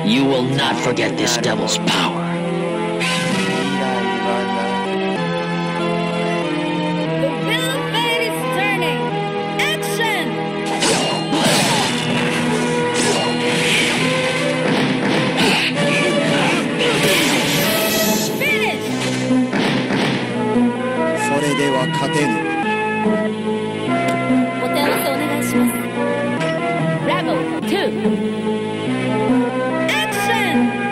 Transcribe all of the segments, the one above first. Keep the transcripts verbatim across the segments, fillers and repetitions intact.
You will not forget this devil's power. The wheel of fate is turning. Action! Finish! それでは勝てぬ。 お手合わせお願いします。Bravo two. Action!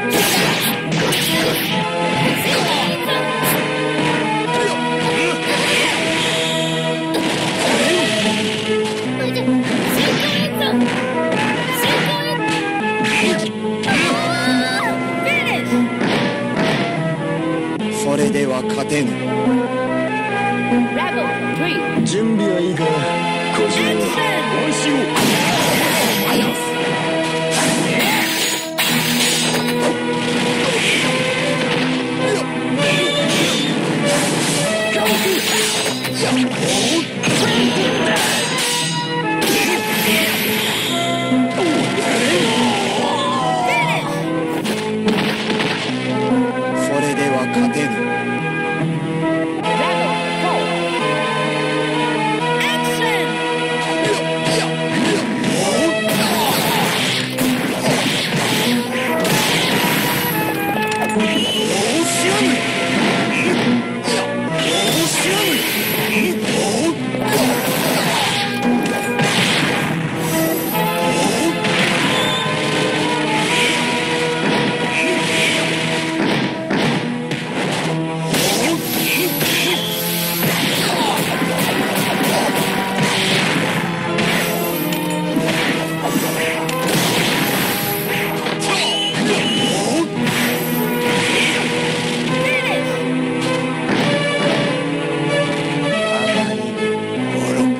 Finish! それでは勝てぬ。 Bravo three. 準備はいいか、小島。おいしよう。それでは勝てぬ。 Bravo four. Action! おしゃれ。